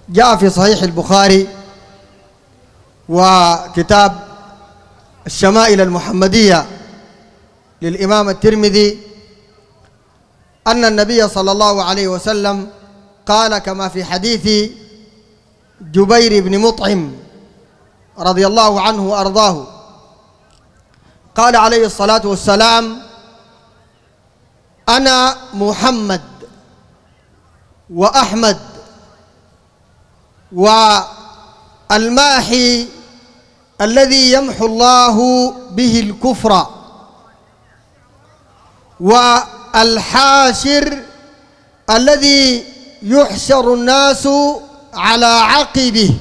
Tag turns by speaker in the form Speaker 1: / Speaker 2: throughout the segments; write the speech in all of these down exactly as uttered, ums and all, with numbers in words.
Speaker 1: جاء في صحيح البخاري وكتاب الشمائل المحمدية للإمام الترمذي أن النبي صلى الله عليه وسلم قال كما في حديث جبير بن مطعم رضي الله عنه وأرضاه، قال عليه الصلاة والسلام: أنا محمد وأحمد والماحي الذي يمحو الله به الكفر، والحاشر الذي يحشر الناس على عقبه،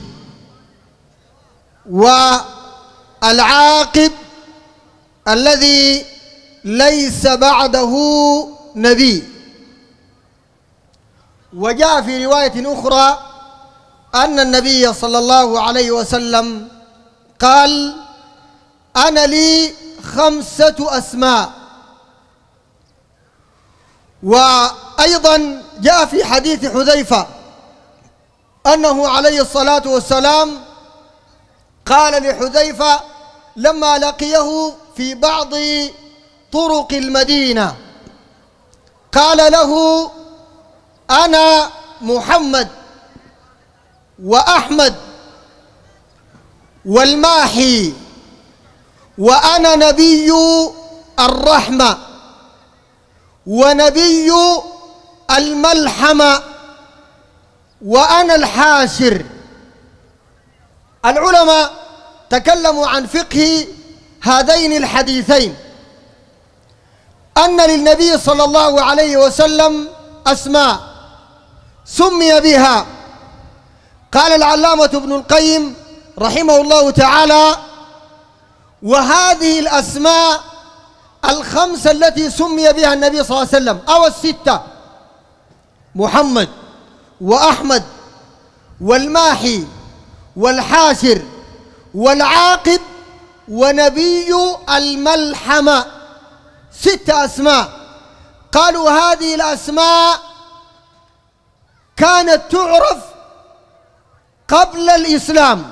Speaker 1: والعاقب الذي ليس بعده نبي. وجاء في رواية أخرى أن النبي صلى الله عليه وسلم قال: أنا لي خمسة أسماء. وأيضا جاء في حديث حذيفة أنه عليه الصلاة والسلام قال لحذيفة لما لقيه في بعض طرق المدينة، قال له: أنا محمد وأحمد والماحي، وأنا نبي الرحمة ونبي الملحمة وأنا الحاشر. العلماء تكلموا عن فقه هذين الحديثين، أن للنبي صلى الله عليه وسلم أسماء سمي بها. قال العلامة ابن القيم رحمه الله تعالى: وهذه الأسماء الخمسة التي سمي بها النبي صلى الله عليه وسلم أو الستة: محمد وأحمد والماحي والحاشر والعاقب ونبي الملحمة، ستة أسماء. قالوا هذه الأسماء كانت تعرف قبل الإسلام،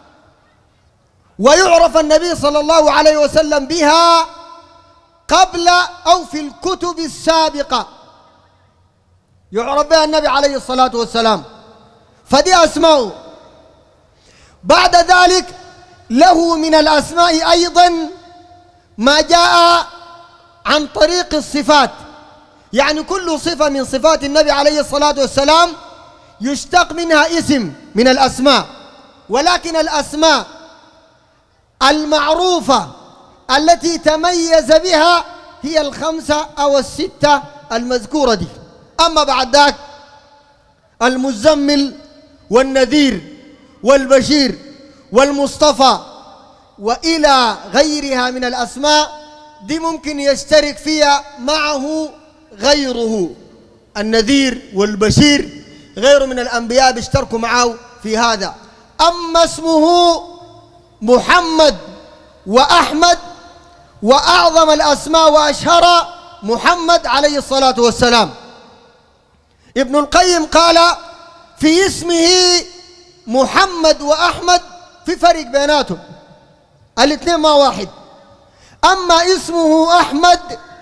Speaker 1: ويعرف النبي صلى الله عليه وسلم بها قبل أو في الكتب السابقة، يعرف بها النبي عليه الصلاة والسلام، فدي أسماء. بعد ذلك له من الأسماء أيضا ما جاء عن طريق الصفات، يعني كل صفة من صفات النبي عليه الصلاة والسلام يشتق منها اسم من الأسماء، ولكن الأسماء المعروفة التي تميز بها هي الخمسة أو الستة المذكورة دي. أما بعد ذاك المزمل والنذير والبشير والمصطفى وإلى غيرها من الأسماء دي ممكن يشترك فيها معه غيره. النذير والبشير غيره من الأنبياء بيشتركوا معه في هذا. أما اسمه محمد وأحمد، وأعظم الأسماء وأشهر محمد عليه الصلاة والسلام. ابن القيم قال في اسمه محمد وأحمد في فرق بيناتهم، الاثنين ما واحد. أما اسمه أحمد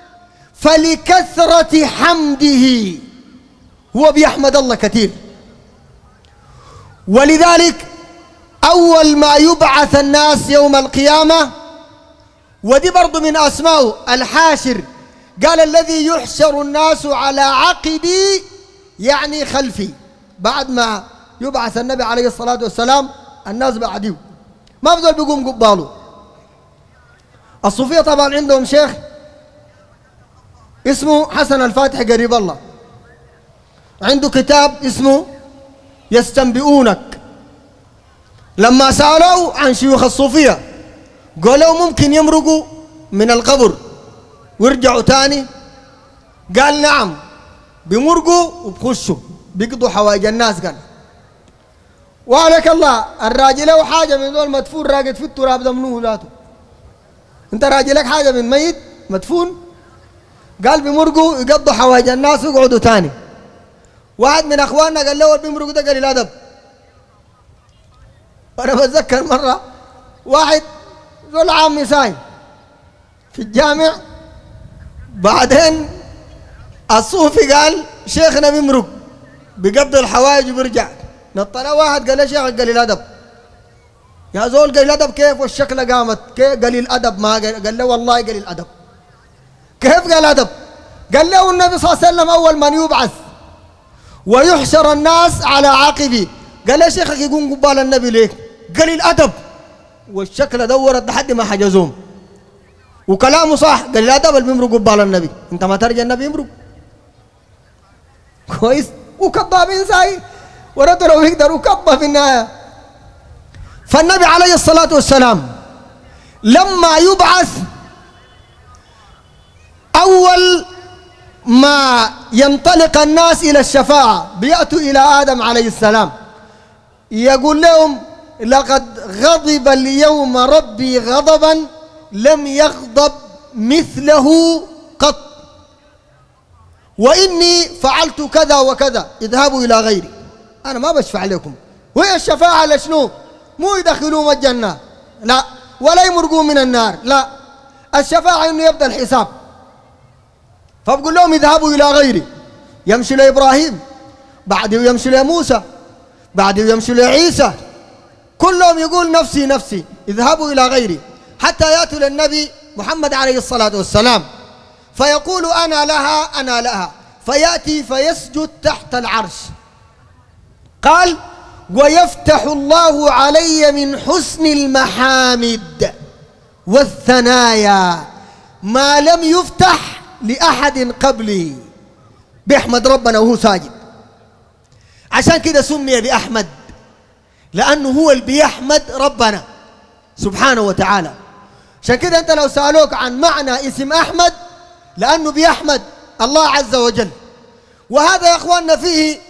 Speaker 1: فلكثرة حمده، هو بيحمد الله كثير، ولذلك أول ما يبعث الناس يوم القيامة، ودي برضو من أسمائه الحاشر، قال الذي يحشر الناس على عقبي، يعني خلفي. بعد ما يبعث النبي عليه الصلاة والسلام الناس بعديه ما بذل بيقوم قباله. الصوفية طبعا عندهم شيخ اسمه حسن الفاتح قريب الله، عنده كتاب اسمه يستنبئونك. لما سألوا عن شيوخ الصوفية قالوا ممكن يمرقوا من القبر ويرجعوا تاني، قال نعم بيمرقوا وبخشوا بيقضوا حوائج الناس. قال وعليك الله الراجل له حاجة من دول مدفون راقد في التراب ده منو ذاته؟ انت راجلك حاجة من ميت مدفون؟ قال بيمرقوا يقضوا حوائج الناس ويقعدوا تاني. واحد من اخواننا قال له بيمرقوا ده قليل ادب، وأنا بتذكر مرة واحد ذو العام ساي في الجامع، بعدين الصوفي قال شيخنا بيمرق بيقبض الحوايج وبيرجع، نطلع واحد قال له شيخ قليل الأدب. يا زول قليل الأدب كيف والشكلة قامت كيف؟ قليل الأدب ما قال, قال له والله قليل الأدب. كيف قال أدب؟ قال له النبي صلى الله عليه وسلم أول من يبعث ويحشر الناس على عاقبه. قال له شيخك يقوم قبال النبي ليه؟ قليل الأدب، والشكلة دورت لحد ما حجزوهم، وكلامه صح. قال لا دبل بيمرق قبال النبي، انت ما ترجع النبي يمرق كويس. وكذابين زي ورد لو يقدروا كذب في النهايه. فالنبي عليه الصلاه والسلام لما يبعث اول ما ينطلق الناس الى الشفاعه بياتوا الى ادم عليه السلام، يقول لهم لقد غضب اليوم ربي غضبا لم يغضب مثله قط، وإني فعلت كذا وكذا، اذهبوا إلى غيري، أنا ما بشفع لكم. وهي الشفاعة لشنو؟ مو يدخلوهم الجنة لا، ولا يمرقوا من النار لا، الشفاعة إنه يبدأ الحساب. فبقول لهم اذهبوا إلى غيري، يمشي لإبراهيم، بعده يمشي لموسى، بعده يمشي لعيسى، كلهم يقول نفسي نفسي، اذهبوا إلى غيري، حتى يأتوا للنبي محمد عليه الصلاة والسلام فيقول أنا لها أنا لها، فيأتي فيسجد تحت العرش. قال ويفتح الله علي من حسن المحامد والثنايا ما لم يفتح لأحد قبلي. بيحمد ربنا وهو ساجد، عشان كده سمي بأحمد، لأنه هو اللي بيحمد ربنا سبحانه وتعالى. عشان كده أنت لو سألوك عن معنى اسم أحمد، لأنه بيحمد الله عز وجل. وهذا يا أخواننا فيه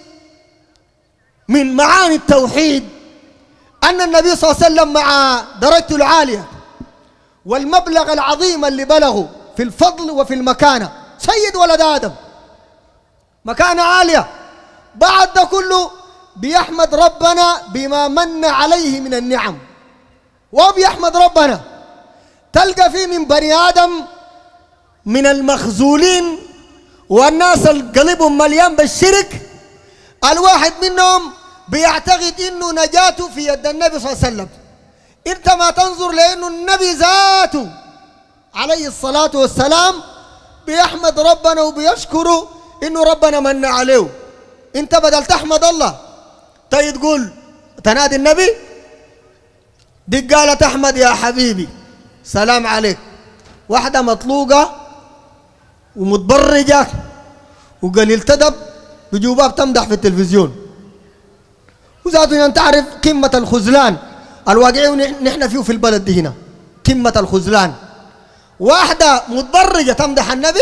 Speaker 1: من معاني التوحيد أن النبي صلى الله عليه وسلم مع درجته العالية والمبلغ العظيم اللي بلغه في الفضل وفي المكانة، سيد ولد آدم، مكانة عالية، بعد ده كله بيحمد ربنا بما من عليه من النعم. وبيحمد ربنا تلقى فيه من بني آدم من المخزولين والناس القلبهم مليان بالشرك، الواحد منهم بيعتقد انه نجاته في يد النبي صلى الله عليه وسلم. انت ما تنظر لانه النبي ذاته عليه الصلاة والسلام بيحمد ربنا وبيشكره انه ربنا من عليه. انت بدل تحمد الله تيجي تقول تنادي النبي، دي قالت احمد يا حبيبي سلام عليك، واحدة مطلوقة ومتبرجة وقليل تدب بجوبها بتمدح في التلفزيون، وذاته انت تعرف قمة الخذلان الواقعي نحن فيه في البلد دي هنا، قمة الخذلان. واحدة متبرجة تمدح النبي،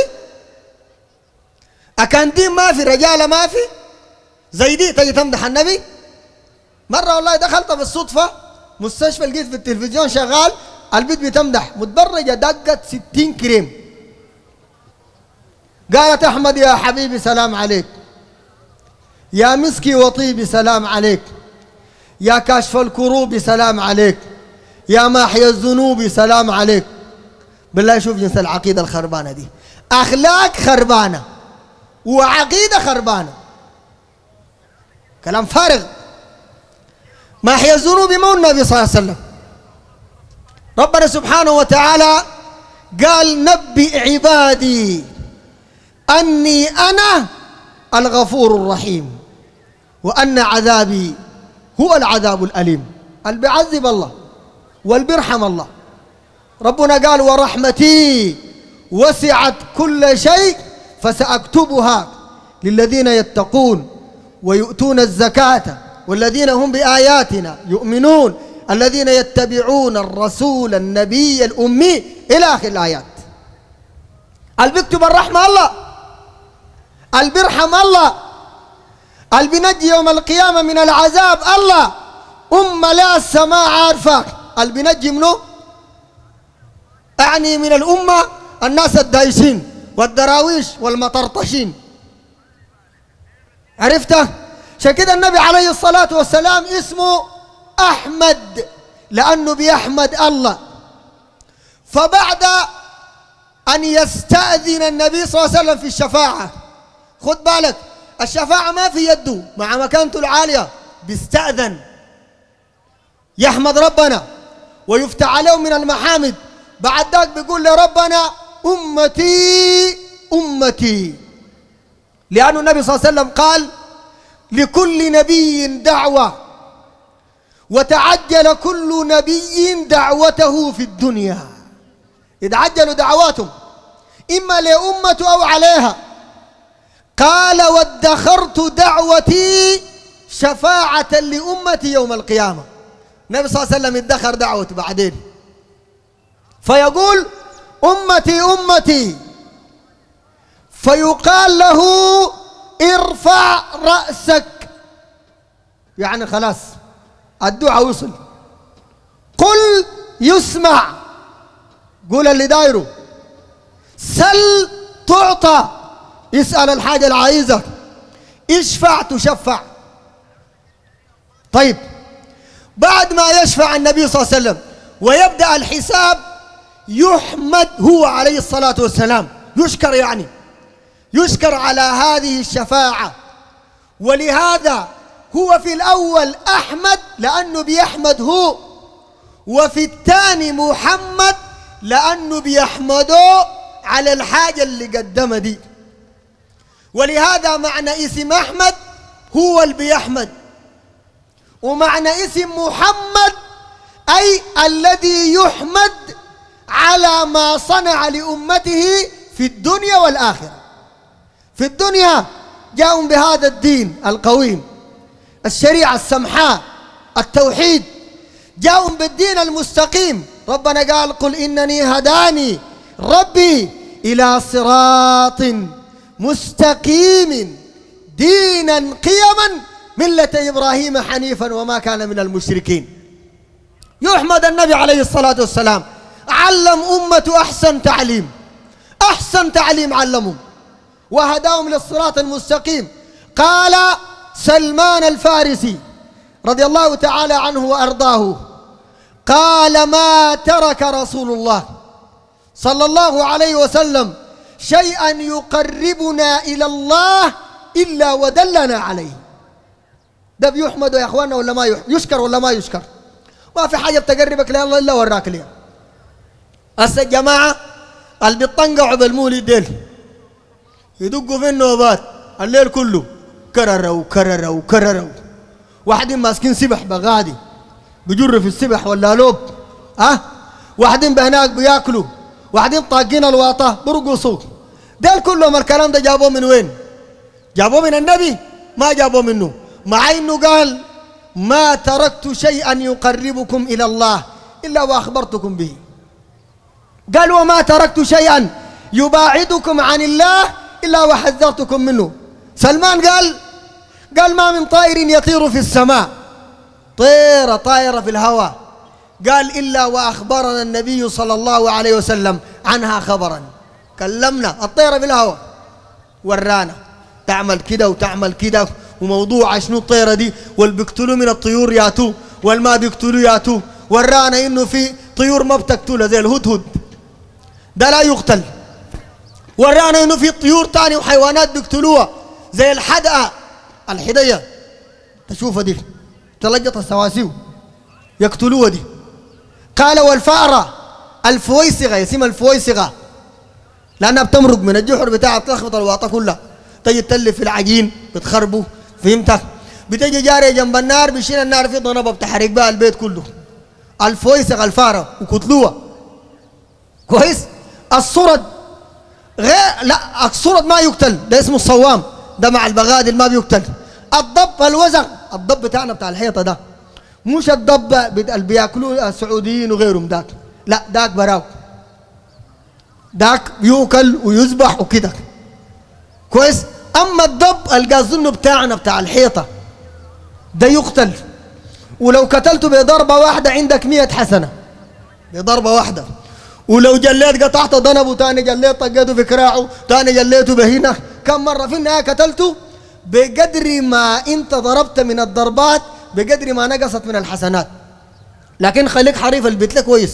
Speaker 1: أكان دين ما في، رجالة ما في، زي دي تجي تمدح النبي. مرة والله دخلت بالصدفة مستشفى لقيت في التلفزيون شغال البنت بتمدح متبرجة دقت ستين كريم، قالت أحمد يا حبيبي سلام عليك، يا مسكي وطيبي سلام عليك، يا كاشف الكروب سلام عليك، يا ماحي الذنوب سلام عليك. بالله شوف جنس العقيدة الخربانة دي، أخلاق خربانة وعقيدة خربانة، كلام فارغ. ماحي الذنوب مو النبي صلى الله عليه وسلم. ربنا سبحانه وتعالى قال نبئ عبادي أني أنا الغفور الرحيم وأن عذابي هو العذاب الأليم. اللي بيعذب الله واللي بيرحم الله. ربنا قال ورحمتي وسعت كل شيء فسأكتبها للذين يتقون ويؤتون الزكاة والذين هم بآياتنا يؤمنون الذين يتبعون الرسول النبي الأمي إلى آخر الآيات. اللي بيكتب الرحمة الله، اللي بيرحم الله، اللي بينجي يوم القيامة من العذاب الله. أم لا السماء عارفة اللي بينجي منه، أعني من الأمة الناس الدايسين والدراويش والمطرطشين، عرفته؟ عشان كده النبي عليه الصلاة والسلام اسمه أحمد لأنه بيحمد الله. فبعد أن يستأذن النبي صلى الله عليه وسلم في الشفاعة، خد بالك الشفاعة ما في يده مع مكانته العالية، بيستأذن يحمد ربنا ويفتح عليه من المحامد. بعد ذاك بيقول لربنا أمتي أمتي، لأن النبي صلى الله عليه وسلم قال لكل نبي دعوة وتعجل كل نبي دعوته في الدنيا، يتعجلوا دعواتهم إما لأمته أو عليها. قال وادخرت دعوتي شفاعة لأمتي يوم القيامة. النبي صلى الله عليه وسلم ادخر دعوته بعدين فيقول أمتي أمتي، فيقال له ارفع رأسك، يعني خلاص الدعاء وصل. قل يسمع، قول اللي دايره. سل تعطى، اسأل الحاجة اللي عايزك. اشفع تشفع. طيب بعد ما يشفع النبي صلى الله عليه وسلم ويبدأ الحساب، يحمد هو عليه الصلاة والسلام، يشكر، يعني يشكر على هذه الشفاعة. ولهذا هو في الأول أحمد لأنه بيحمد هو، وفي الثاني محمد لأنه بيحمده على الحاجة اللي قدمها دي. ولهذا معنى اسم أحمد هو اللي بيحمد، ومعنى اسم محمد أي الذي يحمد على ما صنع لأمته في الدنيا والآخرة. في الدنيا جاءوا بهذا الدين القويم، الشريعة السمحاء، التوحيد، جاءوا بالدين المستقيم. ربنا قال قل إنني هداني ربي إلى صراط مستقيم دينا قيما ملة إبراهيم حنيفا وما كان من المشركين. يحمد النبي عليه الصلاة والسلام، علم أمته أحسن تعليم، أحسن تعليم علمهم وهداهم للصراط المستقيم. قال سلمان الفارسي رضي الله تعالى عنه وأرضاه، قال ما ترك رسول الله صلى الله عليه وسلم شيئا يقربنا إلى الله إلا ودلنا عليه. ده بيحمد يا أخواننا ولا ما يحمد؟ يشكر ولا ما يشكر؟ ما في حاجة بتقربك لله إلا وراك ليها. هسه الجماعة اللي بيطنقعوا بالمولد ديل يدقوا في النوبات الليل كله كرروا كرروا كرروا، واحدين ماسكين سبح بغادي بجر في السبح ولا لوب، ها، واحدين بهناك بياكلوا، واحدين طاقين الواطة برقصوا. ديل كلهم الكلام ده جابوه من وين؟ جابوه من النبي؟ ما جابوه منه، مع انه قال ما تركت شيئا يقربكم الى الله الا واخبرتكم به. قال وما تركت شيئا يباعدكم عن الله الا وحذرتكم منه. سلمان قال قال ما من طائر يطير في السماء، طيرة طائرة في الهواء، قال إلا وأخبرنا النبي صلى الله عليه وسلم عنها خبرا. كلمنا الطيرة في الهواء، ورانا تعمل كده وتعمل كده، وموضوع شنو الطيرة دي، واللي بيقتلوا من الطيور ياتوا والما بيقتلوا ياتوا. ورانا إنه في طيور ما بتقتلها زي الهدهد ده لا يقتل. ورانا إنه في طيور تاني وحيوانات بيقتلوها زي الحدقة الحدية، تشوفها دي تلجط السواسيو يقتلوها دي. قال والفأرة الفويسغة، اسمها الفويسغة لأنها بتمرق من الجحر بتاعها، بتلخبط الواطة كلها، تجي تلف في العجين بتخربه، فهمتك؟ بتجي جارية جنب النار بيشيل النار في ضنبة بتحرق بها البيت كله. الفويسغة الفارة وقتلوها كويس. الصرد غير، لا الصرد ما يقتل، ده اسمه الصوام، ده مع البغادل ما بيقتل. الضب الوزغ، الضب بتاعنا بتاع الحيطة ده، مش الضب اللي بياكلوه السعوديين وغيرهم داك، لا داك براو، داك يوكل ويذبح وكده كويس. اما الضب القازنه بتاعنا بتاع الحيطة ده يقتل، ولو قتلته بضربة واحدة عندك مية حسنة بضربة واحدة. ولو جليت قطعت ضنبه، تاني جليت طقيته في كراعه، تاني جليته بهنا، كم مرة في النهاية قتلته بقدر ما انت ضربت من الضربات بقدر ما نقصت من الحسنات. لكن خليك حريف البيت لك كويس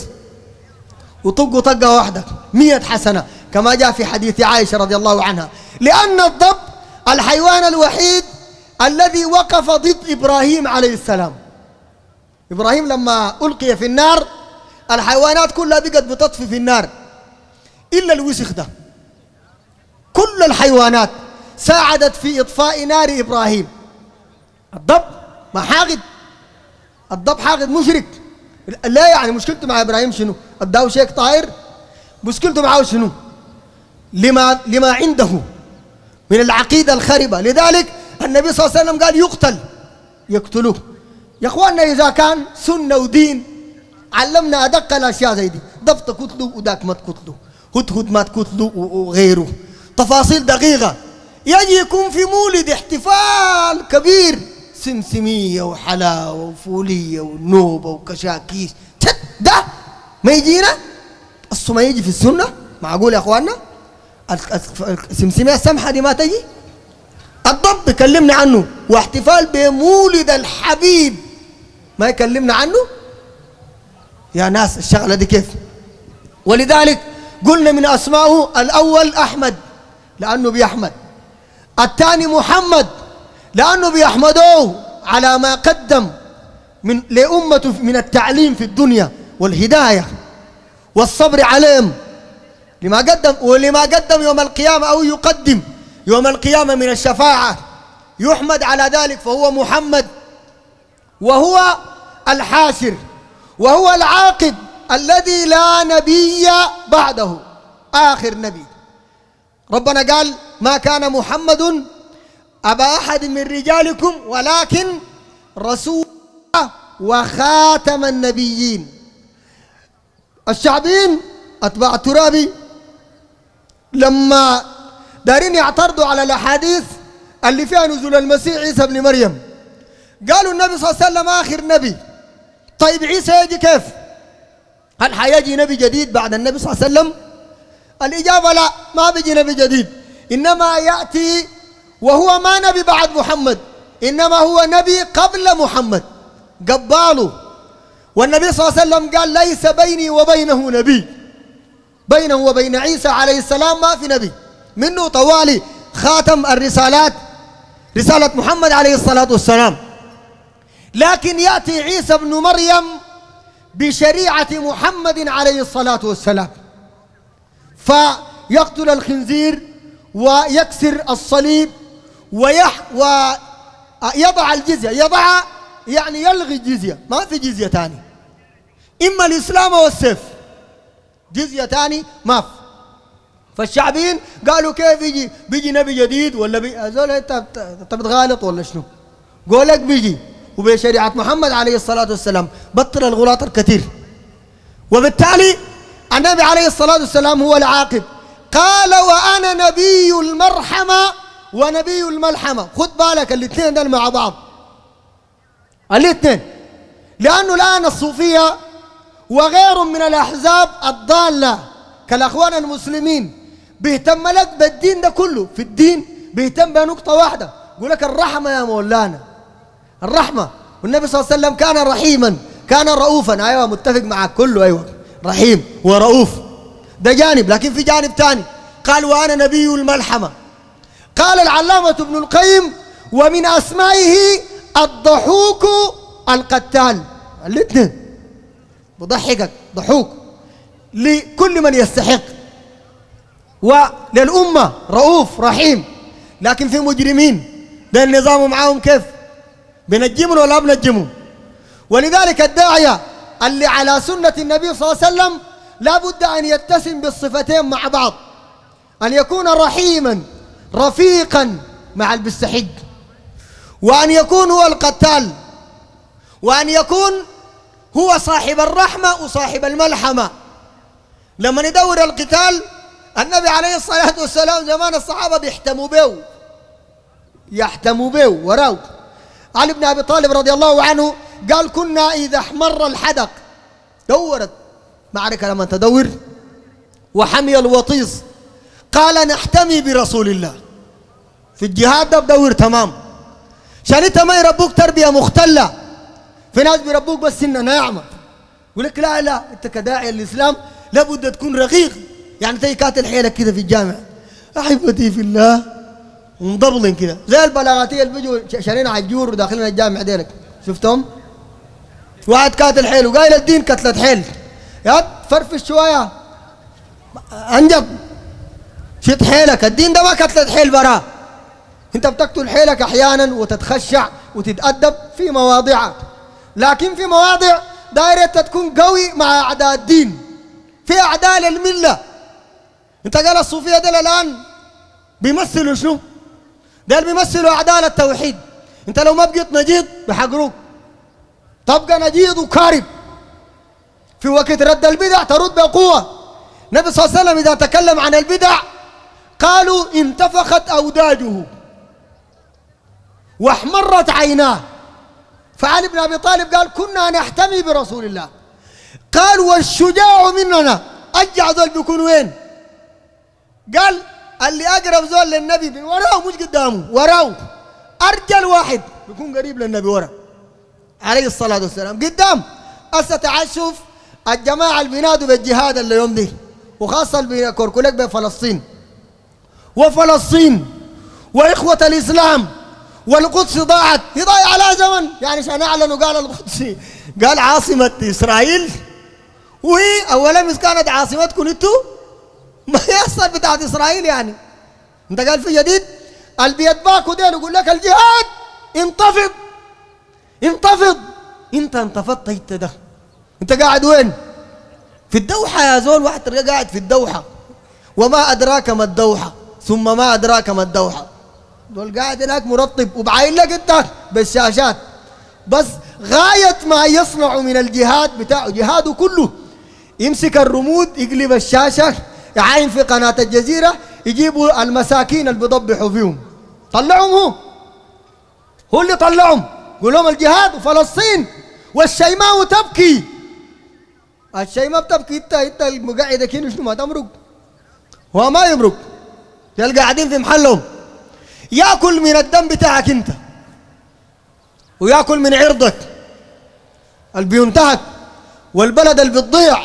Speaker 1: وطق طقه واحده مية حسنه كما جاء في حديث عائشه رضي الله عنها، لان الضب الحيوان الوحيد الذي وقف ضد ابراهيم عليه السلام. ابراهيم لما القي في النار الحيوانات كلها بقت بتطفي في النار الا الوسخ ده. كل الحيوانات ساعدت في اطفاء نار ابراهيم. الضب ما حاقد، الضب حاقد مشرك. لا يعني مشكلته مع ابراهيم شنو؟ اداه شيك طاير، مشكلته معه شنو؟ لما لما عنده من العقيده الخربه. لذلك النبي صلى الله عليه وسلم قال يقتل، يقتلوه. يا اخواننا اذا كان سنه ودين علمنا ادق الاشياء زي دي، ضب تقتله وداك ما تقتله، هدهد ما تقتله وغيره، تفاصيل دقيقه. يجي يكون في مولد احتفال كبير، سمسميه وحلاوه وفوليه ونوبه وكشاكيش، ده ما يجينا؟ اصله ما يجي في السنه. معقول يا اخواننا؟ السمسميه السمحه دي ما تجي؟ الضب يكلمنا عنه، واحتفال بمولد الحبيب ما يكلمنا عنه؟ يا ناس الشغله دي كيف؟ ولذلك قلنا من اسمائه الاول احمد لانه بيحمد، الثاني محمد لانه بيحمدوه على ما قدم من لامته من التعليم في الدنيا والهدايه والصبر عليهم لما قدم ولما قدم يوم القيامه او يقدم يوم القيامه من الشفاعه، يحمد على ذلك. فهو محمد، وهو الحاشر، وهو العاقب الذي لا نبي بعده، آخر نبي. ربنا قال ما كان محمد أبا أحد من رجالكم ولكن رسول وخاتم النبيين. الشعبين أتباع الترابي لما دارين يعترضوا على الأحاديث اللي فيها نزول المسيح عيسى بن مريم، قالوا النبي صلى الله عليه وسلم آخر نبي. طيب عيسى يجي كيف؟ هل حيجي نبي جديد بعد النبي صلى الله عليه وسلم؟ الإجابة لا، ما بيجي نبي جديد، إنما يأتي وهو ما نبي بعد محمد، إنما هو نبي قبل محمد قباله. والنبي صلى الله عليه وسلم قال ليس بيني وبينه نبي، بينه وبين عيسى عليه السلام ما في نبي، منه طوالي خاتم الرسالات رسالة محمد عليه الصلاة والسلام. لكن يأتي عيسى بن مريم بشريعة محمد عليه الصلاة والسلام، فيقتل الخنزير ويكسر الصليب ويح ويضع الجزية، يضع يعني يلغي الجزية، ما في جزية تاني، إما الإسلام والسيف، جزية تاني ما في. فالشعبيين قالوا كيف يجي بيجي نبي جديد ولا بي هذول انت انت بتغالط ولا شنو؟ قولك بيجي وبشريعة محمد عليه الصلاة والسلام، بطل الغلاط الكثير. وبالتالي النبي عليه الصلاة والسلام هو العاقب. قال وأنا نبي المرحمة ونبي الملحمة. خد بالك الاثنين دول مع بعض، الاثنين، لأنه الآن الصوفية وغيرهم من الأحزاب الضالة كالأخوان المسلمين بيهتم لك بالدين ده كله. في الدين بيهتم بنقطة واحدة، يقول لك الرحمة يا مولانا، الرحمة. والنبي صلى الله عليه وسلم كان رحيما، كان رؤوفا. أيوة متفق معك كله، أيوة رحيم ورؤوف، ده جانب. لكن في جانب ثاني قال وأنا نبي الملحمة. قال العلامة ابن القيم ومن أسمائه الضحوك القتال. الاثنين بضحكك، ضحوك لكل من يستحق، وللأمة رؤوف رحيم. لكن في مجرمين ده النظام معاهم كيف؟ بنجمهم ولا بنجمهم؟ ولذلك الداعية اللي على سنة النبي صلى الله عليه وسلم لا بد أن يتسم بالصفتين مع بعض، أن يكون رحيما رفيقا مع البستحق، وأن يكون هو القتال، وأن يكون هو صاحب الرحمة وصاحب الملحمة. لما ندور القتال النبي عليه الصلاة والسلام زمان الصحابة بيحتموا به، يحتموا به وراه. علي بن أبي طالب رضي الله عنه قال كنا إذا احمر الحدق، دورت معركة لما تدور وحمي الوطيس، قال نحتمي برسول الله. في الجهاد ده بدور تمام، عشان انت ما يربوك تربية مختلة في ناس بيربوك بس إنها ناعمة، يقول لك لا لا أنت كداعي الإسلام لابد تكون رقيق، يعني زي كاتل حيلك كده في الجامع أحبتي في الله ومضبلن كده زي البلاغاتية اللي بيجوا شارين عجور وداخلين الجامع ديلك، شفتهم؟ واحد كاتل حيل وقايل الدين كتلة حيل، يا فرفش شوية أنجب شد حيلك، الدين ده ما كتلة حيل براه، أنت بتقتل حيلك أحيانا وتتخشع وتتأدب في مواضعها، لكن في مواضع دايرة تكون قوي مع أعداء الدين، في أعداء للملة. أنت قال الصوفية دول الآن بيمثلوا شنو؟ دول بيمثلوا أعداء التوحيد. أنت لو ما بقيت نجيض بحقروك، تبقى نجيض وكارب. في وقت رد البدع ترد بقوة. النبي صلى الله عليه وسلم إذا تكلم عن البدع قالوا انتفخت أوداجه واحمرت عيناه. فعلي بن أبي طالب قال كنا نحتمي برسول الله، قال والشجاع مننا أجع ذول بيكون وين؟ قال اللي أقرب ذول للنبي من وراه مش قدامه، وراه أرجل واحد بيكون قريب للنبي وراه عليه الصلاة والسلام قدام. هسه تعال شوف الجماعة اللي بينادوا بالجهاد اللي يوم دي، وخاصة اللي بيكركلك بفلسطين وفلسطين وإخوة الإسلام والقدس ضاعت، هي ضايعة على زمن، يعني عشان أعلنوا قال القدس قال عاصمة إسرائيل، وهي أولا مش كانت عاصمتكم انتوا؟ ما هي أصلا بتاعت إسرائيل يعني. أنت قال في جديد اللي بيتباكوا دين يقول لك الجهاد انتفض انتفض، أنت انتفضت أنت ده، أنت قاعد وين؟ في الدوحة يا زول، واحد تلقى قاعد في الدوحة، وما أدراك ما الدوحة ثم ما أدراك ما الدوحة، دول قاعد هناك مرطب وبعين لك أنت بالشاشات، بس غاية ما يصنع من الجهاد بتاعه جهاده كله يمسك الرمود يقلب الشاشة يعاين في قناة الجزيرة يجيبوا المساكين اللي بيضبحوا فيهم، طلعهم هو هو اللي طلعهم، يقول لهم الجهاد وفلسطين والشيماء تبكي. الشيماء بتبكي، انت انت المقعدة كده شنو ما تمرق، هو ما يمرق، تلقى قاعدين في محلهم ياكل من الدم بتاعك انت وياكل من عرضك اللي بينتهك والبلد اللي بتضيع.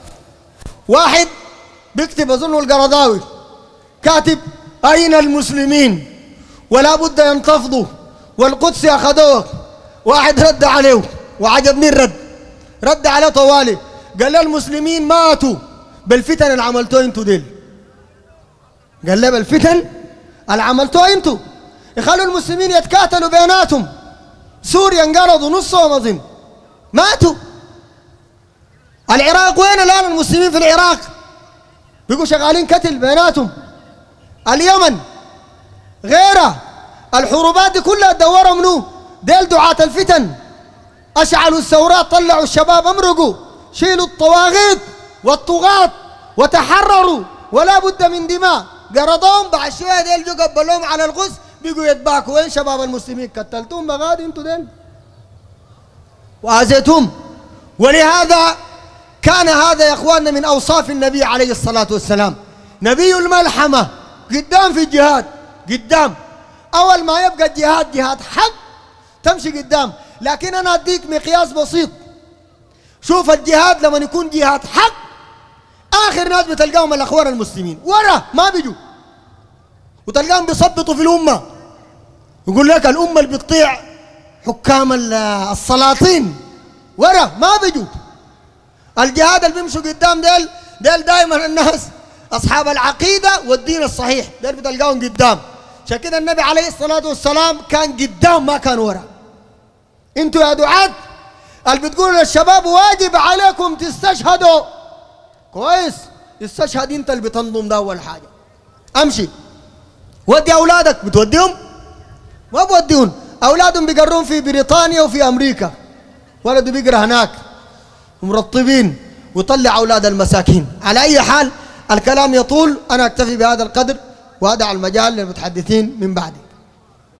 Speaker 1: واحد بيكتب اظنه القرضاوي كاتب اين المسلمين ولا بد ينتفضوا والقدس اخذوه. واحد رد عليه وعجبني الرد، رد عليه طوالي قال له المسلمين ماتوا بالفتن اللي عملتوها انتوا ديل، قال له بالفتن اللي عملتوها انتوا يخلوا المسلمين يتكاتلوا بيناتهم، سوريا انقرضوا نصهم اظن ماتوا. العراق وين الان المسلمين في العراق؟ بيقوا شغالين قتل بيناتهم. اليمن غيرها، الحروبات دي كلها تدوروا منو؟ ديل دعاة الفتن، اشعلوا الثورات، طلعوا الشباب، امرقوا، شيلوا الطواغيت والطغاة وتحرروا، ولا بد من دماء، قرضوهم بعد شويه ديل جو قبلوهم على الغز بيقوا يتباكوا. وين شباب المسلمين؟ قتلتهم بغادي انتوا ديل واذيتهم. ولهذا كان هذا يا اخواننا من اوصاف النبي عليه الصلاه والسلام، نبي الملحمه، قدام في الجهاد، قدام اول ما يبقى الجهاد جهاد حق تمشي قدام. لكن انا اديك مقياس بسيط، شوف الجهاد لما يكون جهاد حق اخر ناس بتلقاهم الاخوان المسلمين ورا ما بيجوا، وتلقاهم بيصبطوا في الامه، يقول لك الامه اللي بتطيع حكام السلاطين ورا ما بيجوا. الجهاد اللي بيمشوا قدام ديل ديل دائما الناس اصحاب العقيده والدين الصحيح، ديل بتلقاهم قدام. عشان كده النبي عليه الصلاه والسلام كان قدام ما كان ورا. انتوا يا دعاة اللي بتقولوا للشباب واجب عليكم تستشهدوا، كويس، استشهد انت اللي بتنظم ده اول حاجه. امشي ودي اولادك، بتوديهم؟ ما بوديهم، اولادهم بيقرون في بريطانيا وفي امريكا، ولده بيقرا هناك ومرطبين ويطلع اولاد المساكين. على اي حال الكلام يطول، انا اكتفي بهذا القدر وادع المجال للمتحدثين من بعدي.